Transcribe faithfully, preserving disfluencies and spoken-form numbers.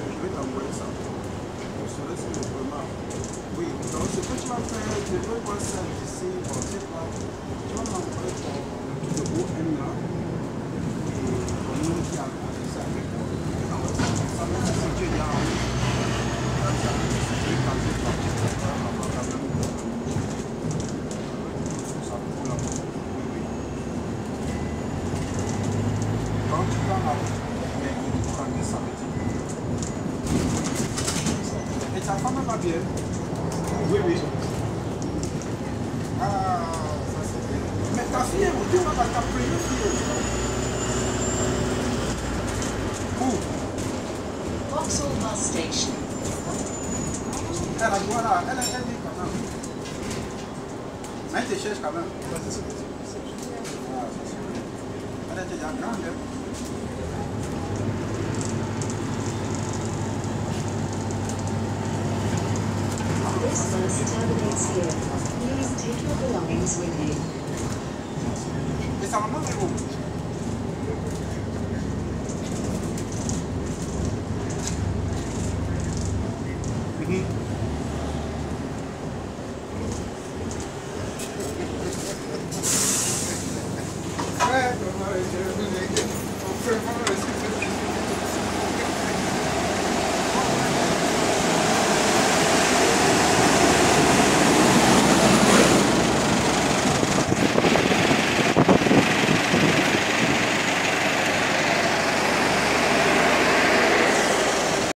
je vais t'envoyer ça. Je te laisse le vraiment. Oui, donc ce que tu vas faire, je vais voir ça ici, bon, c'est pas. Tu vas m'envoyer ton le O M là. Et ton nom qui a ça avec toi. Ça va être si tu es là. Ça va être si tu es dans cette partie. Ça va quand même. Ça pour la oui, oui. Quand tu prends la route, mais il faut ramener ça petit. Et ta femme va bien? Oui, oui. Ah, ça c'est bien. Mais ta fille, tu vas pas ta première fille. Où? Vauxhall Bus Station. Elle a voilà, elle est dit quand même. Mais elle te cherche quand même. Ah, ça c'est bien. Elle est déjà grande. This bus terminates here. Please take your belongings with you. Et sa maman est où?